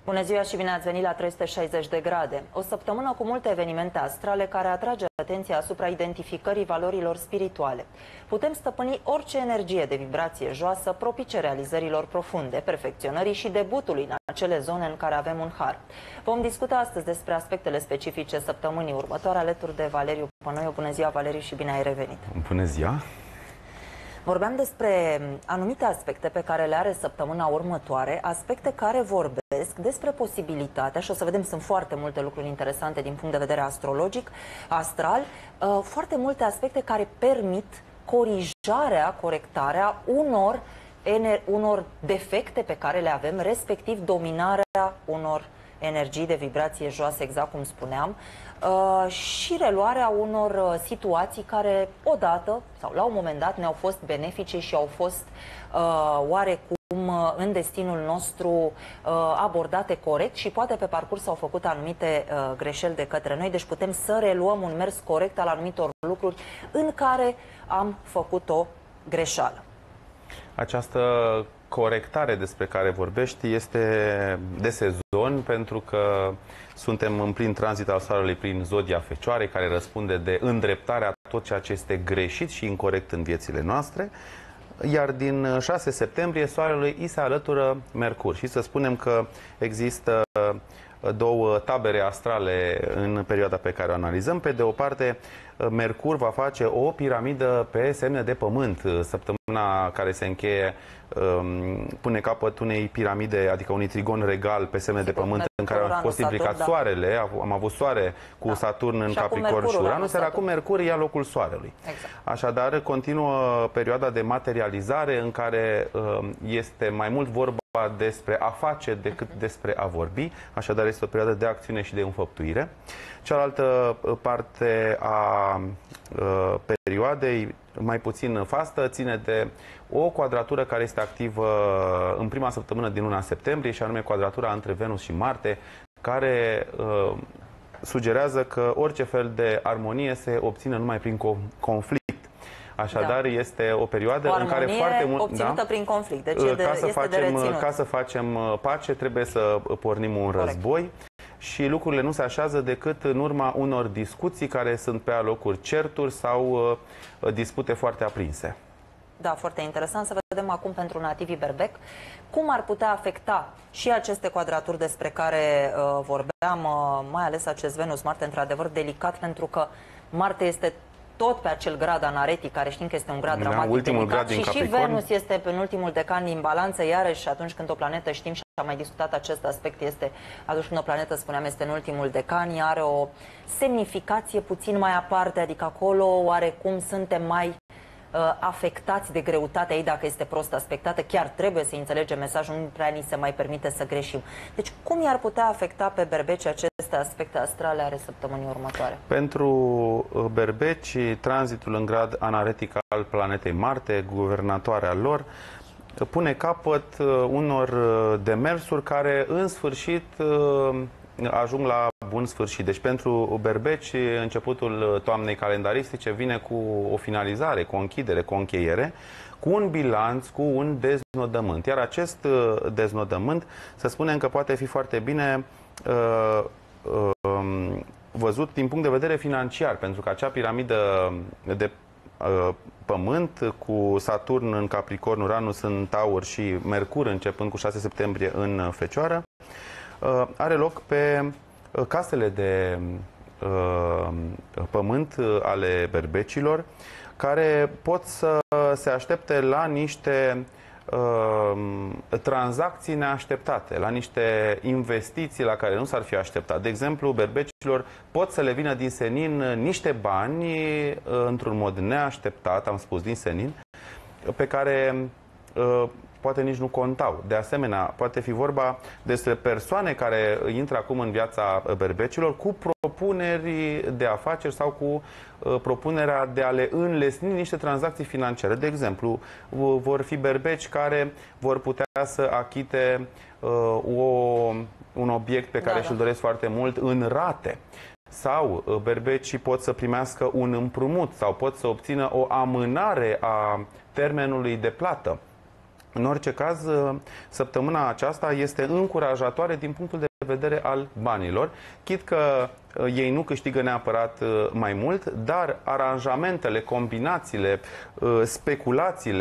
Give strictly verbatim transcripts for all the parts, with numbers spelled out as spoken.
Bună ziua și bine ați venit la trei sute șaizeci de grade. O săptămână cu multe evenimente astrale care atrage atenția asupra identificării valorilor spirituale. Putem stăpâni orice energie de vibrație joasă propice realizărilor profunde, perfecționării și debutului în acele zone în care avem un har. Vom discuta astăzi despre aspectele specifice săptămânii următoare alături de Valeriu Pănoiu. Bună ziua, Valeriu, și bine ai revenit. Bună ziua! Vorbeam despre anumite aspecte pe care le are săptămâna următoare, aspecte care vorbesc despre posibilitatea, și o să vedem, sunt foarte multe lucruri interesante din punct de vedere astrologic, astral, foarte multe aspecte care permit corijarea, corectarea unor, unor defecte pe care le avem, respectiv dominarea unor energii de vibrație joasă, exact cum spuneam, Uh, și reluarea unor uh, situații care odată sau la un moment dat ne-au fost benefice și au fost uh, oarecum uh, în destinul nostru uh, abordate corect și poate pe parcurs au făcut anumite uh, greșeli de către noi, deci putem să reluăm un mers corect al anumitor lucruri în care am făcut o greșeală. Această corectare despre care vorbești este de sezon, pentru că suntem în plin tranzit al soarelui prin zodia Fecioarei, care răspunde de îndreptarea tot ceea ce este greșit și incorect în viețile noastre. Iar din șase septembrie soarelui îi se alătură Mercur. Și să spunem că există două tabere astrale în perioada pe care o analizăm. Pe de o parte, Mercur va face o piramidă pe semne de pământ. Săptămâna care se încheie pune capăt unei piramide, adică unui trigon regal pe semne de pământ, în care a fost implicat Soarele. Am avut Soare cu da. Saturn în Capricorn și Uranus, iar acum Mercur ia locul Soarelui. Exact. Așadar, continuă perioada de materializare în care este mai mult vorba despre a face decât despre a vorbi. Așadar, este o perioadă de acțiune și de înfăptuire. Cealaltă parte a uh, perioadei, mai puțin fastă, ține de o quadratură care este activă în prima săptămână din luna septembrie, și anume quadratura între Venus și Marte, care uh, sugerează că orice fel de armonie se obține numai prin conflict. Așadar, da. este o perioadă o în care foarte mult, obținută da? prin conflict. Deci ca, de, să este facem, de ca să facem pace, trebuie să pornim un Corect. război. Și lucrurile nu se așează decât în urma unor discuții care sunt pe alocuri certuri sau uh, dispute foarte aprinse. Da, foarte interesant. Să vedem acum pentru nativii Berbec cum ar putea afecta și aceste quadraturi despre care uh, vorbeam, uh, mai ales acest Venus-Marte, într-adevăr delicat, pentru că Marte este tot pe acel grad anaretic, care știm că este un grad da, dramatic delicat, grad și și Venus este pe ultimul decan din balanță, iarăși atunci când o planetă, știm și am mai discutat acest aspect, este atunci când o planetă, spuneam, este în ultimul decan, are o semnificație puțin mai aparte, adică acolo oarecum suntem mai uh, afectați de greutatea ei dacă este prost aspectată. Chiar trebuie să înțelegem mesajul, nu prea ni se mai permite să greșim. Deci cum i-ar putea afecta pe berbeci aceste aspecte astrale ale săptămânii următoare? Pentru berbeci, tranzitul în grad anaretic al planetei Marte, guvernatoarea lor, pune capăt unor demersuri care în sfârșit ajung la bun sfârșit. Deci pentru berbeci, începutul toamnei calendaristice vine cu o finalizare, cu o închidere, cu o încheiere, cu un bilanț, cu un deznodământ. Iar acest deznodământ, să spunem că poate fi foarte bine uh, uh, văzut din punct de vedere financiar, pentru că acea piramidă de uh, pământ, cu Saturn în Capricorn, Uranus în Taur și Mercur începând cu șase septembrie în Fecioară, uh, are loc pe uh, casele de uh, pământ ale berbecilor, care pot să se aștepte la niște uh, tranzacții neașteptate, la niște investiții la care nu s-ar fi așteptat. De exemplu, berbecilor pot să le vină din senin niște bani uh, într-un mod neașteptat, am spus din senin, pe care uh, poate nici nu contau. De asemenea, poate fi vorba despre persoane care intră acum în viața berbecilor cu propuneri de afaceri sau cu uh, propunerea de a le înlesni niște tranzacții financiare. De exemplu, vor fi berbeci care vor putea să achite uh, o, un obiect pe care da, și-l doresc foarte mult în rate. Sau uh, berbecii pot să primească un împrumut sau pot să obțină o amânare a termenului de plată. În orice caz, săptămâna aceasta este încurajatoare din punctul de vedere al banilor, chit că ei nu câștigă neapărat mai mult, dar aranjamentele, combinațiile, speculațiile,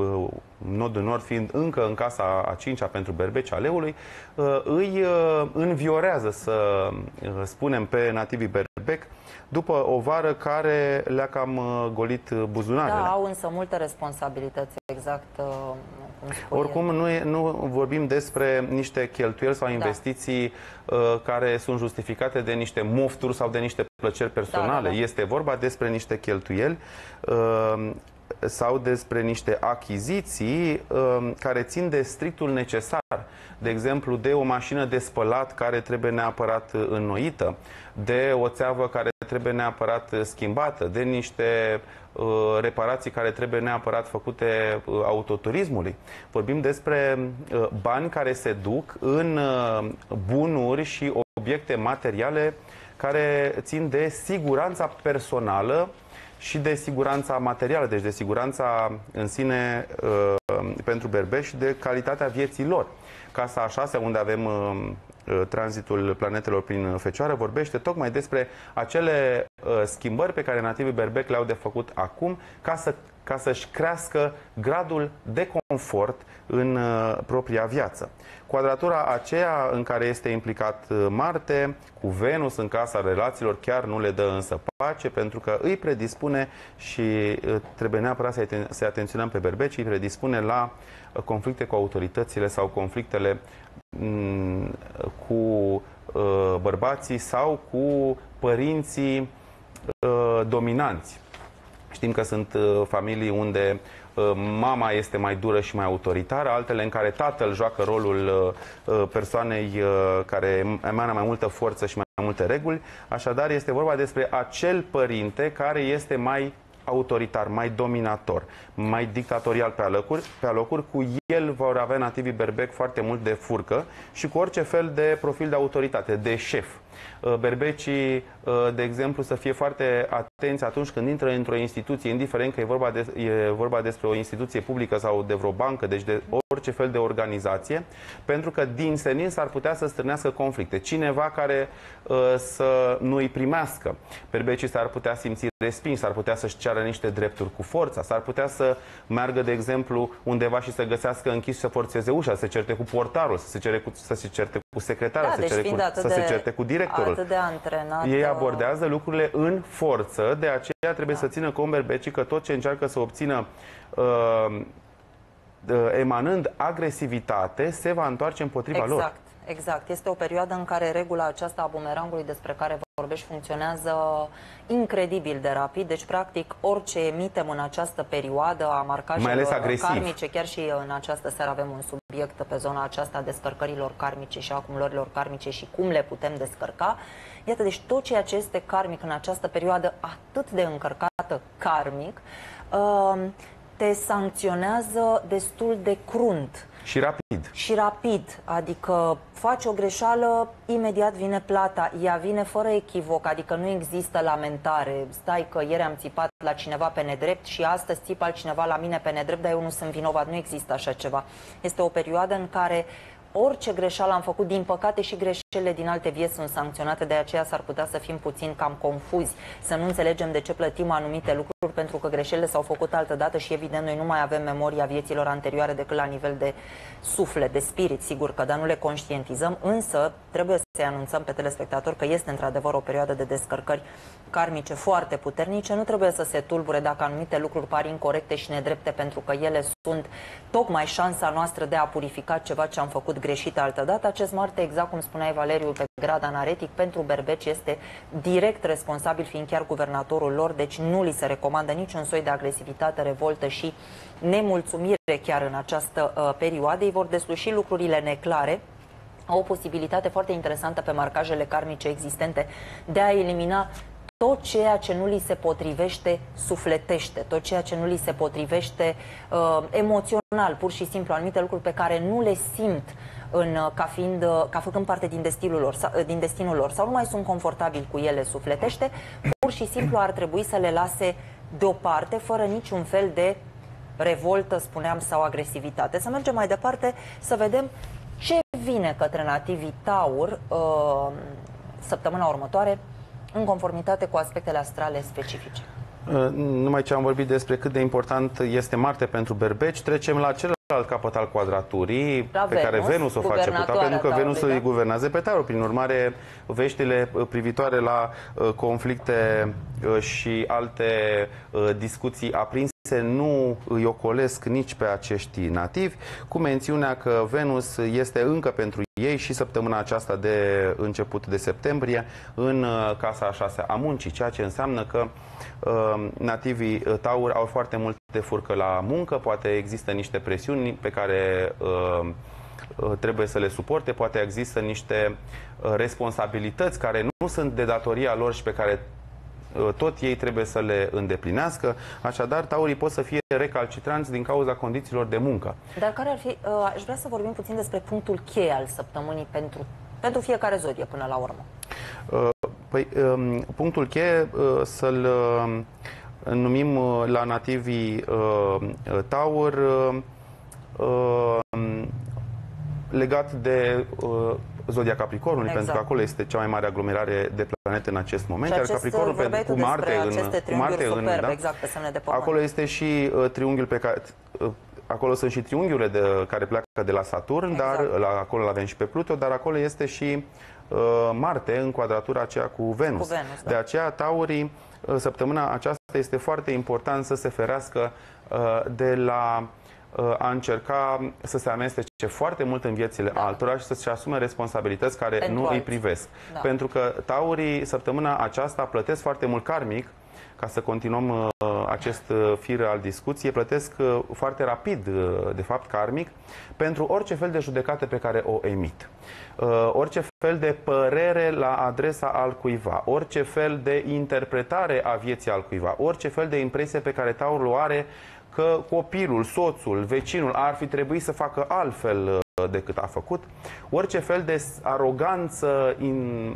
nodul nord fiind încă în casa a cincea pentru berbeci aleului, îi înviorează, să spunem, pe nativii berbec, după o vară care le-a cam golit buzunarele. Da, au însă multe responsabilități, exact cum spui. Oricum, nu, e, nu vorbim despre niște cheltuieli sau investiții da. uh, care sunt justificate de niște mofturi sau de niște plăceri personale. Da, da, da. Este vorba despre niște cheltuieli uh, sau despre niște achiziții uh, care țin de strictul necesar. De exemplu, de o mașină de spălat care trebuie neapărat înnoită, de o țeavă care trebuie neapărat schimbată, de niște uh, reparații care trebuie neapărat făcute uh, autoturismului. Vorbim despre uh, bani care se duc în uh, bunuri și obiecte materiale care țin de siguranța personală și de siguranța materială, deci de siguranța în sine uh, pentru berbeci și de calitatea vieții lor. Casa a șasea, unde avem uh, tranzitul planetelor prin Fecioară, vorbește tocmai despre acele uh, schimbări pe care nativii berbec le-au de făcut acum ca să ca să-și crească gradul de confort în uh, propria viață. Quadratura aceea în care este implicat Marte, cu Venus în casa relațiilor, chiar nu le dă însă pace, pentru că îi predispune și uh, trebuie neapărat să, aten să atenționăm pe berbeci, îi predispune la uh, conflicte cu autoritățile sau conflictele mm, cu uh, bărbații sau cu părinții uh, dominanți. Știm că sunt uh, familii unde uh, mama este mai dură și mai autoritară, altele în care tatăl joacă rolul uh, persoanei uh, care emană mai multă forță și mai multe reguli. Așadar, este vorba despre acel părinte care este mai autoritar, mai dominator, mai dictatorial pe alocuri, pe alocuri. Cu el vor avea nativii berbec foarte mult de furcă și cu orice fel de profil de autoritate, de șef. Berbecii, de exemplu, să fie foarte atenți atunci când intră într-o instituție, indiferent că e vorba, de, e vorba despre o instituție publică sau de vreo bancă, deci de orice fel de organizație, pentru că din senin s-ar putea să strânească conflicte. Cineva care uh, să nu îi primească. Berbecii s-ar putea simți respins, s-ar putea să-și ceară niște drepturi cu forța, s-ar putea să meargă, de exemplu, undeva și să găsească închis și să forțeze ușa, să se certe cu portarul, să se, cere cu, să se certe cu secretarul, da, să, deci cere cu, să de, se certe cu directorul. Atât de antrenat. Ei abordează lucrurile în forță, de aceea trebuie da. să țină cont berbecii că tot ce încearcă să obțină uh, emanând agresivitate, se va întoarce împotriva exact, lor. Exact. Este o perioadă în care regula aceasta a bumerangului despre care vorbești funcționează incredibil de rapid. Deci, practic, orice emitem în această perioadă a marcajelor karmice, chiar și în această seară avem un subiect pe zona aceasta a descărcărilor karmice și a acumulărilor karmice și cum le putem descărca. Iată, deci tot ceea ce este karmic în această perioadă atât de încărcată karmic, uh, te sancționează destul de crunt. Și rapid. Și rapid. Adică faci o greșeală, imediat vine plata. Ea vine fără echivoc, adică nu există lamentare. Stai că ieri am țipat la cineva pe nedrept și astăzi țip altcineva la mine pe nedrept, dar eu nu sunt vinovat. Nu există așa ceva. Este o perioadă în care orice greșeală am făcut, din păcate și greșelile din alte vieți sunt sancționate, de aceea s-ar putea să fim puțin cam confuzi, să nu înțelegem de ce plătim anumite lucruri, pentru că greșelile s-au făcut altă dată și evident noi nu mai avem memoria vieților anterioare decât la nivel de suflet, de spirit, sigur că, dar nu le conștientizăm, însă trebuie să-i anunțăm pe telespectatori că este într-adevăr o perioadă de descărcări karmice foarte puternice, nu trebuie să se tulbure dacă anumite lucruri par incorecte și nedrepte, pentru că ele sunt tocmai șansa noastră de a purifica ceva ce am făcut greșit altădată. Acest Marte, exact cum spuneai, Valeriu, pe grad anaretic, pentru berbeci este direct responsabil, fiind chiar guvernatorul lor, deci nu li se recomandă niciun soi de agresivitate, revoltă și nemulțumire chiar în această uh, perioadă. Ei vor desluși lucrurile neclare. Au o posibilitate foarte interesantă pe marcajele karmice existente de a elimina tot ceea ce nu li se potrivește sufletește, tot ceea ce nu li se potrivește uh, emoțional, pur și simplu, anumite lucruri pe care nu le simt în, ca, fiind, ca făcând parte din destinul, lor, sau, din destinul lor sau nu mai sunt confortabili cu ele sufletește, pur și simplu ar trebui să le lase deoparte, fără niciun fel de revoltă, spuneam, sau agresivitate. Să mergem mai departe, să vedem ce vine către nativii Taur uh, săptămâna următoare, în conformitate cu aspectele astrale specifice. Numai ce am vorbit despre cât de important este Marte pentru berbeci, trecem la celălalt capăt al quadraturii, la pe Venus, care Venus o face cu Taur, pentru că Venus îi guvernează pe Taur. Prin urmare, veștile privitoare la uh, conflicte uh, și alte uh, discuții aprinse nu îi ocolesc nici pe acești nativi, cu mențiunea că Venus este încă pentru ei și săptămâna aceasta de început de septembrie în uh, casa a șasea a muncii, ceea ce înseamnă că uh, nativii Taur au foarte multe furcă la muncă, poate există niște presiuni pe care uh, trebuie să le suporte, poate există niște uh, responsabilități care nu sunt de datoria lor și pe care tot ei trebuie să le îndeplinească. Așadar, taurii pot să fie recalcitranți din cauza condițiilor de muncă. Dar care ar fi, uh, aș vrea să vorbim puțin despre punctul cheie al săptămânii pentru, pentru fiecare zodie până la urmă. Uh, păi, um, punctul cheie uh, să-l uh, numim uh, la nativii uh, Taur uh, uh, legat de uh, zodia Capricornului, exact. Pentru că acolo este cea mai mare aglomerare de planete în acest moment. Iar Capricornul pentru cu Marte în, cu Marte superb, în, da? exact, pe semne de pământ. Acolo este și uh, triunghiul pe care uh, acolo sunt și triunghiurile de, care pleacă de la Saturn, exact. Dar la, acolo l avem și pe Pluto, dar acolo este și uh, Marte în quadratura aceea cu Venus. Cu Venus, da. De aceea taurii uh, săptămâna aceasta este foarte important să se ferească uh, de la a încerca să se amestece foarte mult în viețile da. altora și să-și asume responsabilități care pentru nu alții. îi privesc. Da. Pentru că taurii săptămâna aceasta plătesc foarte mult karmic, ca să continuăm uh, acest fir al discuției, plătesc uh, foarte rapid, uh, de fapt, karmic, pentru orice fel de judecată pe care o emit. Uh, orice fel de părere la adresa al cuiva, orice fel de interpretare a vieții al cuiva, orice fel de impresie pe care taurul o are că copilul, soțul, vecinul ar fi trebuit să facă altfel decât a făcut, orice fel de aroganță in,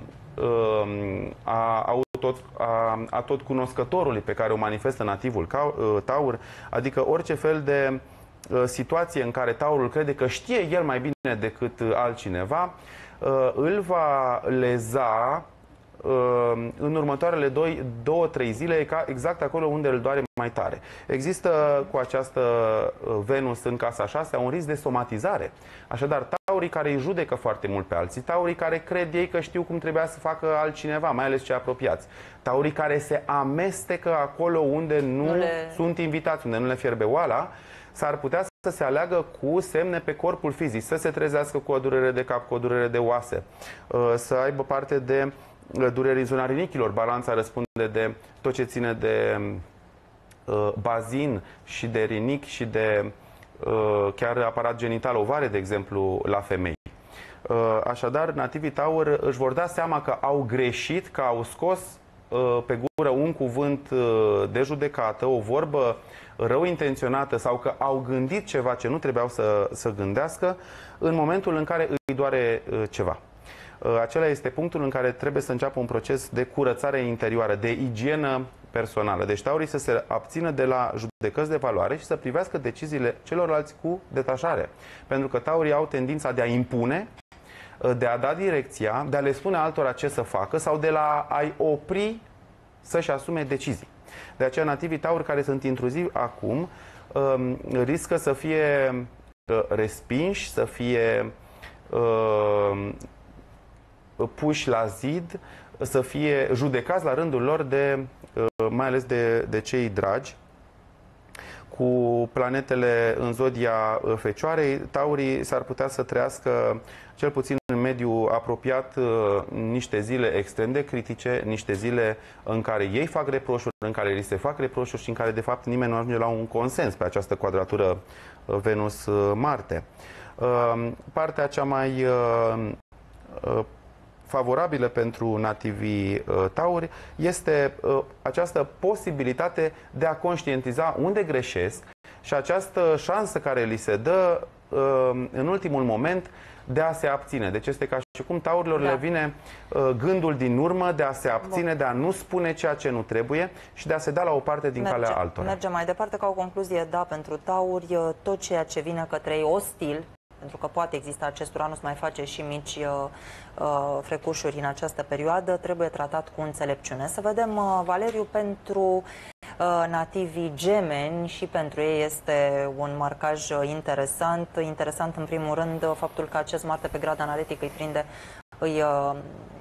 a, a, tot, a, a tot cunoscătorului pe care o manifestă nativul Taur, adică orice fel de situație în care Taurul crede că știe el mai bine decât altcineva, îl va leza în următoarele două trei zile, exact acolo unde îl doare mai tare. Există cu această Venus în casa a șasea un risc de somatizare. Așadar, taurii care îi judecă foarte mult pe alții, taurii care cred ei că știu cum trebuia să facă altcineva, mai ales cei apropiați, taurii care se amestecă acolo unde nu, nu le... sunt invitați, unde nu le fierbe oala, s-ar putea să se aleagă cu semne pe corpul fizic, să se trezească cu o durere de cap, cu o durere de oase, să aibă parte de dureri în zona rinichilor. Balanța răspunde de tot ce ține de uh, bazin și de rinichi și de uh, chiar aparat genital, ovare, de exemplu, la femei. Uh, așadar, nativii Taur își vor da seama că au greșit, că au scos uh, pe gură un cuvânt uh, de judecată, o vorbă rău intenționată sau că au gândit ceva ce nu trebuiau să, să gândească în momentul în care îi doare uh, ceva. Acela este punctul în care trebuie să înceapă un proces de curățare interioară, de igienă personală. Deci taurii să se abțină de la judecăți de valoare și să privească deciziile celorlalți cu detașare. Pentru că taurii au tendința de a impune, de a da direcția, de a le spune altora ce să facă sau de la a-i opri să-și asume decizii. De aceea nativii tauri care sunt intruzivi acum riscă să fie respinși, să fie puși la zid, să fie judecați la rândul lor, de, mai ales de, de cei dragi. Cu planetele în zodia Fecioarei, taurii s-ar putea să trăiască, cel puțin în mediul apropiat, niște zile extrem de critice, niște zile în care ei fac reproșuri, în care li se fac reproșuri și în care, de fapt, nimeni nu ajunge la un consens pe această quadratură Venus-Marte. Partea cea mai favorabilă pentru nativii uh, tauri este uh, această posibilitate de a conștientiza unde greșesc și această șansă care li se dă în ultimul moment de a se abține. Deci este ca și cum taurilor da. le vine gândul din urmă de a se abține, Bun. de a nu spune ceea ce nu trebuie și de a se da la o parte din Merge, calea altora. Mergem mai departe. Ca o concluzie, da, pentru tauri, tot ceea ce vine către ei ostil, pentru că poate exista acest uranus, mai face și mici uh, uh, frecușuri în această perioadă, trebuie tratat cu înțelepciune. Să vedem, uh, Valeriu, pentru uh, nativii gemeni și pentru ei este un marcaj interesant. Interesant, în primul rând, faptul că acest Marte pe grad analitic îi prinde, îi, uh,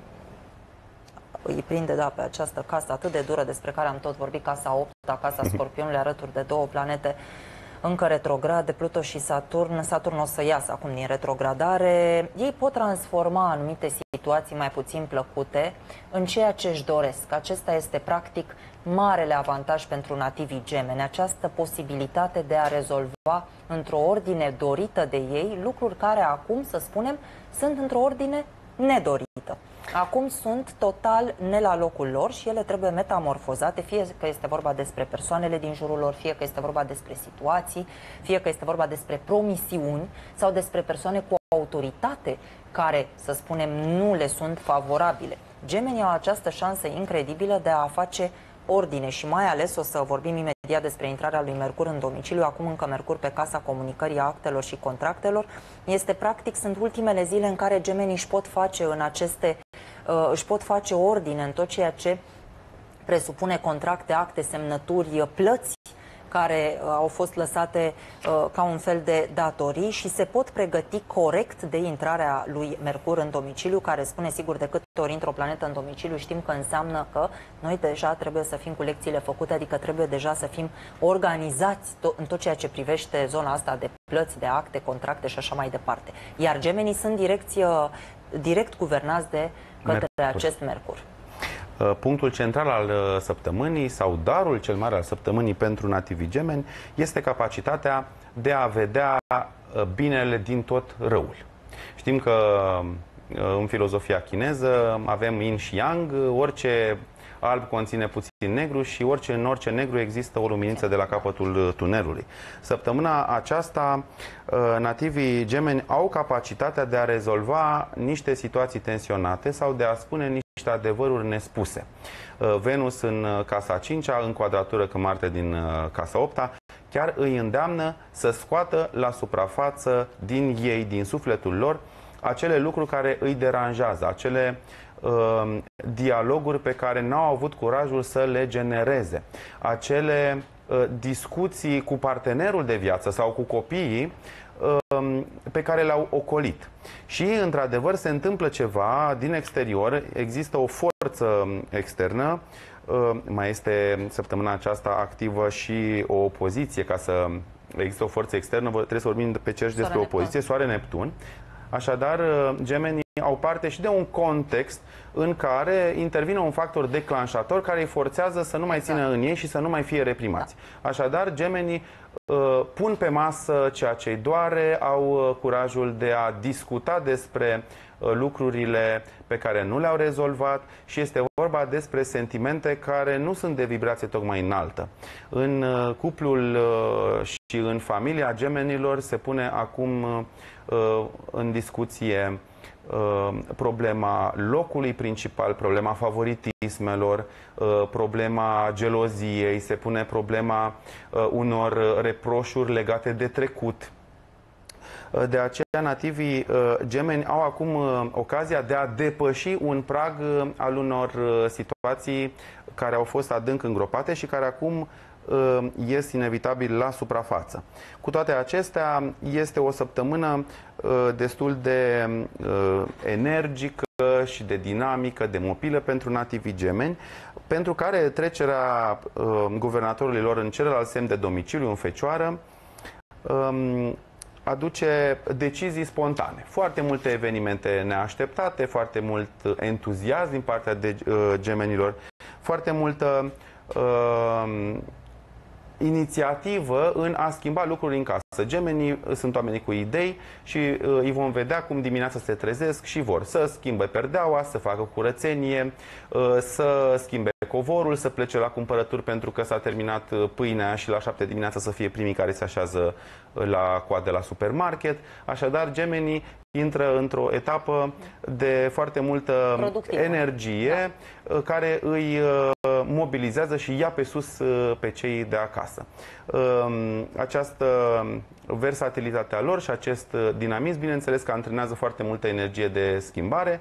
îi prinde da, pe această casă atât de dură despre care am tot vorbit, casa opta, casa Scorpionului, alături de două planete încă retrograde, Pluto și Saturn. Saturn o să iasă acum din retrogradare. Ei pot transforma anumite situații mai puțin plăcute în ceea ce își doresc. Acesta este practic marele avantaj pentru nativii gemeni, această posibilitate de a rezolva într-o ordine dorită de ei lucruri care acum, să spunem, sunt într-o ordine nedorită. Acum sunt total ne la locul lor și ele trebuie metamorfozate, fie că este vorba despre persoanele din jurul lor, fie că este vorba despre situații, fie că este vorba despre promisiuni sau despre persoane cu autoritate care, să spunem, nu le sunt favorabile. Gemenii au această șansă incredibilă de a face ordine și mai ales o să vorbim imediat despre intrarea lui Mercur în domiciliu, acum încă Mercur pe casa comunicării, actelor și contractelor. Este practic, sunt ultimele zile în care gemenii își pot face în aceste, uh, își pot face ordine în tot ceea ce presupune contracte, acte, semnături, plăți care uh, au fost lăsate uh, ca un fel de datorii și se pot pregăti corect de intrarea lui Mercur în domiciliu, care spune sigur de câte ori intră o planetă în domiciliu, știm că înseamnă că noi deja trebuie să fim cu lecțiile făcute, adică trebuie deja să fim organizați to în tot ceea ce privește zona asta de plăți, de acte, contracte și așa mai departe. Iar gemenii sunt direcție, direct guvernați de către Mercur. acest Mercur. Punctul central al săptămânii sau darul cel mare al săptămânii pentru nativii gemeni este capacitatea de a vedea binele din tot răul. Știm că în filozofia chineză avem yin și yang, orice alb conține puțin negru și orice, în orice negru există o luminiță de la capătul tunelului. Săptămâna aceasta, nativii gemeni au capacitatea de a rezolva niște situații tensionate sau de a spune niște adevăruri nespuse. Venus în casa a cincea, în quadratură cu Marte din casa a opta, chiar îi îndeamnă să scoată la suprafață din ei, din sufletul lor, acele lucruri care îi deranjează, acele uh, dialoguri pe care n-au avut curajul să le genereze, acele uh, discuții cu partenerul de viață sau cu copiii uh, pe care le-au ocolit. Și, într-adevăr, se întâmplă ceva din exterior, există o forță externă, uh, mai este săptămâna aceasta activă și o opoziție, ca să există o forță externă, trebuie să vorbim pe cer despre opoziție, Soare-Neptun. Așadar, gemenii au parte și de un context în care intervine un factor declanșator care îi forțează să nu mai țină în ei și să nu mai fie reprimați. Așadar, gemenii uh, pun pe masă ceea ce îi doare, au uh, curajul de a discuta despre uh, lucrurile pe care nu le-au rezolvat și este vorba despre sentimente care nu sunt de vibrație tocmai înaltă. În uh, cuplul uh, și în familia gemenilor se pune acum uh, în discuție problema locului principal, problema favoritismelor, problema geloziei, se pune problema unor reproșuri legate de trecut. De aceea, nativii gemeni au acum ocazia de a depăși un prag al unor situații care au fost adânc îngropate și care acum ies inevitabil la suprafață. Cu toate acestea, este o săptămână destul de energică și de dinamică, de mobilă pentru nativii gemeni, pentru care trecerea guvernatorului lor în celălalt semn de domiciliu, în Fecioară, aduce decizii spontane. Foarte multe evenimente neașteptate, foarte mult entuziasm din partea de gemenilor, foarte multă inițiativă în a schimba lucruri în casă. Gemenii sunt oamenii cu idei și uh, îi vom vedea cum dimineața se trezesc și vor să schimbe perdeaua, să facă curățenie, uh, să schimbe covorul, să plece la cumpărături pentru că s-a terminat pâinea și la șapte dimineața să fie primii care se așează la coadă la supermarket. Așadar, gemenii intră într-o etapă de foarte multă energie da. care îi mobilizează și ia pe sus pe cei de acasă. Această versatilitatea lor și acest dinamism, bineînțeles că antrenează foarte multă energie de schimbare.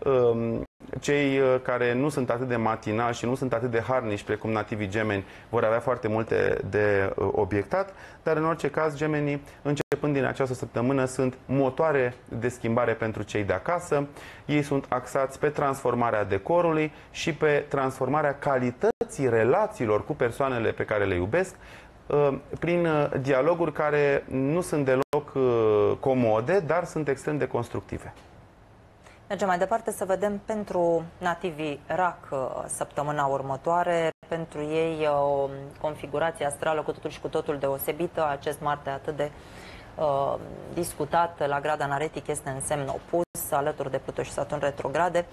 Cei care nu sunt atât de matinali și nu sunt atât de harnici precum nativii gemeni vor avea foarte multe de obiectat, dar în orice caz gemenii, începând din această săptămână, sunt motoare de schimbare pentru cei de acasă. Ei sunt axați pe transformarea decorului și pe transformarea calității relațiilor cu persoanele pe care le iubesc, prin dialoguri care nu sunt deloc comode, dar sunt extrem de constructive. Mergem mai departe să vedem pentru nativii rac săptămâna următoare. Pentru ei o configurație astrală cu totul și cu totul deosebită. Acest Marte atât de uh, discutat la grad anaretic este în semn opus, alături de Pluto și Saturn retrograde.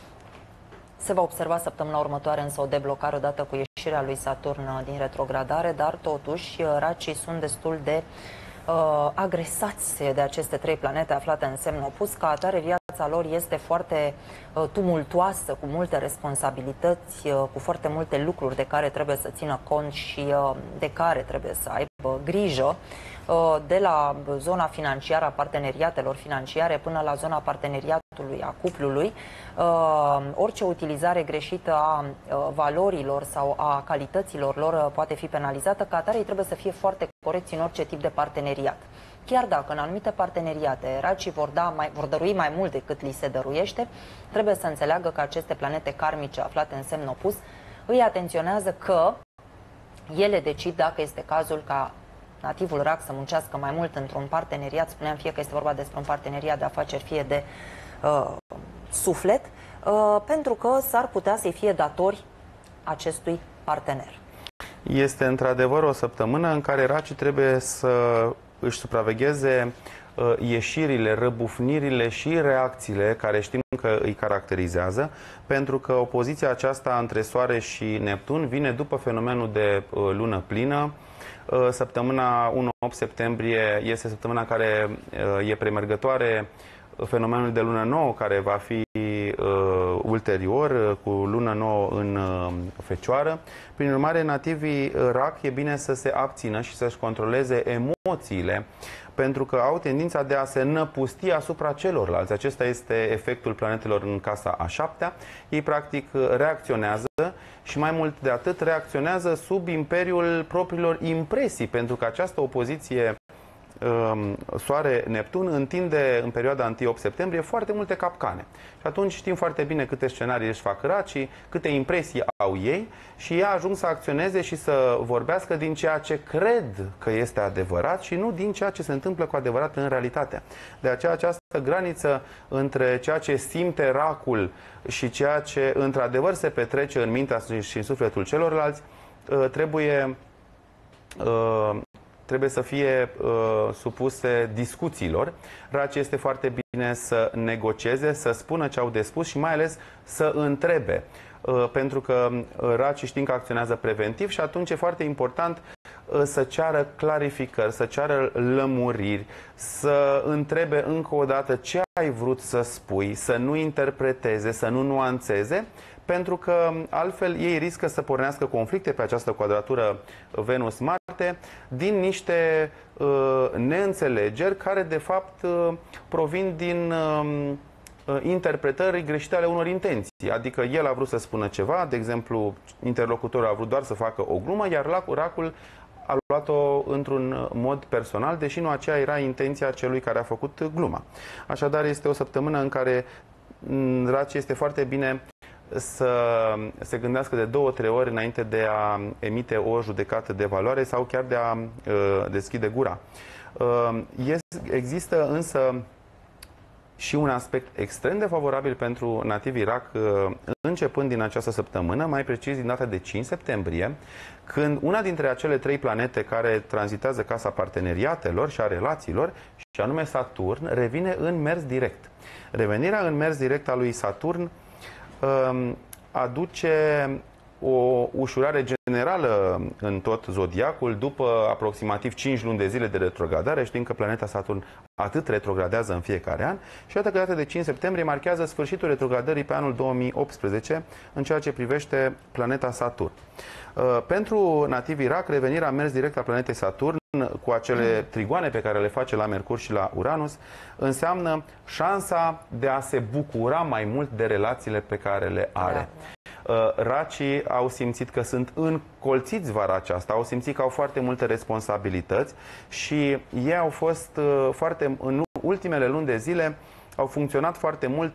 Se va observa săptămâna următoare însă o deblocare odată cu ieșirea lui Saturn din retrogradare, dar totuși racii sunt destul de uh, agresați de aceste trei planete aflate în semn opus. Ca atare, viața lor este foarte uh, tumultoasă, cu multe responsabilități, uh, cu foarte multe lucruri de care trebuie să țină cont și uh, de care trebuie să aibă grijă. De la zona financiară a parteneriatelor financiare până la zona parteneriatului a cuplului, orice utilizare greșită a valorilor sau a calităților lor poate fi penalizată. Ca atare, ei trebuie să fie foarte corecți în orice tip de parteneriat. Chiar dacă în anumite parteneriate racii vor, da mai, vor dărui mai mult decât li se dăruiește, trebuie să înțeleagă că aceste planete karmice aflate în semn opus îi atenționează că ele decid dacă este cazul ca nativul rac să muncească mai mult într-un parteneriat. Spuneam fie că este vorba despre un parteneriat de afaceri, fie de uh, suflet, uh, pentru că s-ar putea să-i fie datori acestui partener. Este într-adevăr o săptămână în care racii trebuie să își supravegheze uh, ieșirile, răbufnirile și reacțiile care știm că îi caracterizează, pentru că opoziția aceasta între Soare și Neptun vine după fenomenul de uh, lună plină. Săptămâna unu opt septembrie este săptămâna care e premergătoare fenomenul de lună nouă, care va fi uh, ulterior, cu lună nouă în uh, Fecioară. Prin urmare, nativii rac e bine să se abțină și să-și controleze emoțiile, pentru că au tendința de a se năpusti asupra celorlalți. Acesta este efectul planetelor în casa a șaptea. Ei, practic, reacționează și, mai mult de atât, reacționează sub imperiul propriilor impresii, pentru că această opoziție Soare-Neptun întinde în perioada întâi opt septembrie foarte multe capcane. Și atunci știm foarte bine câte scenarii își fac racii, câte impresii au ei și ea ajung să acționeze și să vorbească din ceea ce cred că este adevărat și nu din ceea ce se întâmplă cu adevărat în realitate. De aceea această graniță între ceea ce simte racul și ceea ce într-adevăr se petrece în mintea și în sufletul celorlalți trebuie trebuie să fie uh, supuse discuțiilor. Racii este foarte bine să negocieze, să spună ce au de spus și mai ales să întrebe. Uh, pentru că racii știm că acționează preventiv și atunci e foarte important uh, să ceară clarificări, să ceară lămuriri, să întrebe încă o dată ce ai vrut să spui, să nu interpreteze, să nu nuanțeze, pentru că altfel ei riscă să pornească conflicte pe această quadratură Venus-Marte din niște uh, neînțelegeri care de fapt uh, provin din uh, interpretări greșite ale unor intenții. Adică el a vrut să spună ceva, de exemplu interlocutorul a vrut doar să facă o glumă, iar racul a luat-o într-un mod personal, deși nu aceea era intenția celui care a făcut gluma. Așadar este o săptămână în care racii este foarte bine să se gândească de două, trei ori înainte de a emite o judecată de valoare sau chiar de a uh, deschide gura. Uh, există însă și un aspect extrem de favorabil pentru nativii RAC, începând din această săptămână, mai precis din data de cinci septembrie, când una dintre acele trei planete care tranzitează casa parteneriatelor și a relațiilor, și anume Saturn, revine în mers direct. Revenirea în mers direct a lui Saturn aduce o ușurare generală în tot zodiacul după aproximativ cinci luni de zile de retrogradare. Știm că planeta Saturn atât retrogradează în fiecare an și iată că data de cinci septembrie marchează sfârșitul retrogradării pe anul două mii optsprezece în ceea ce privește planeta Saturn. Pentru nativii RAC, revenirea mers direct a planetei Saturn cu acele trigoane pe care le face la Mercur și la Uranus înseamnă șansa de a se bucura mai mult de relațiile pe care le are. Racii au simțit că sunt încolțiți vara aceasta, au simțit că au foarte multe responsabilități și ei au fost foarte, în ultimele luni de zile, au funcționat foarte mult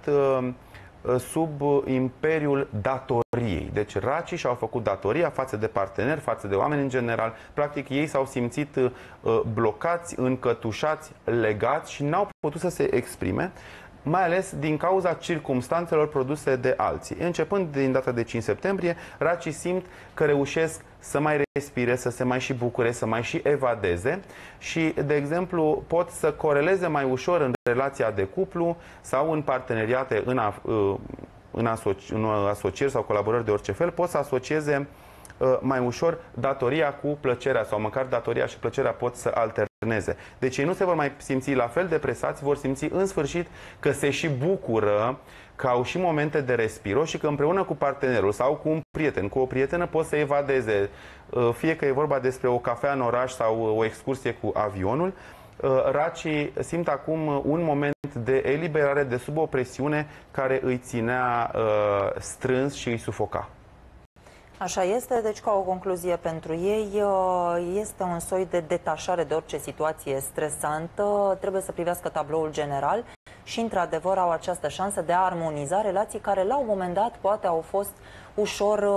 sub imperiul datoriei. Deci racii și-au făcut datoria față de parteneri, față de oameni în general. Practic ei s-au simțit blocați, încătușați, legați și n-au putut să se exprime, mai ales din cauza circumstanțelor produse de alții. Începând din data de cinci septembrie, racii simt că reușesc să mai respire, să se mai și bucure, să mai și evadeze și, de exemplu, pot să coreleze mai ușor în relația de cuplu sau în parteneriate, în, a, în, asoci, în asocieri sau colaborări de orice fel, pot să asocieze mai ușor datoria cu plăcerea sau măcar datoria și plăcerea pot să alterneze. Deci ei nu se vor mai simți la fel depresați, vor simți în sfârșit că se și bucură, că au și momente de respiro și că împreună cu partenerul sau cu un prieten, cu o prietenă pot să evadeze, fie că e vorba despre o cafea în oraș sau o excursie cu avionul. Racii simt acum un moment de eliberare de sub o presiune care îi ținea strâns și îi sufoca. Așa este, deci ca o concluzie pentru ei, este un soi de detașare de orice situație stresantă, trebuie să privească tabloul general și într-adevăr au această șansă de a armoniza relații care la un moment dat poate au fost ușor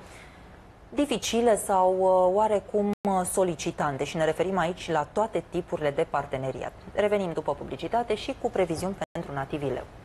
dificile sau oarecum solicitante și ne referim aici la toate tipurile de parteneriat. Revenim după publicitate și cu previziuni pentru nativii Leu.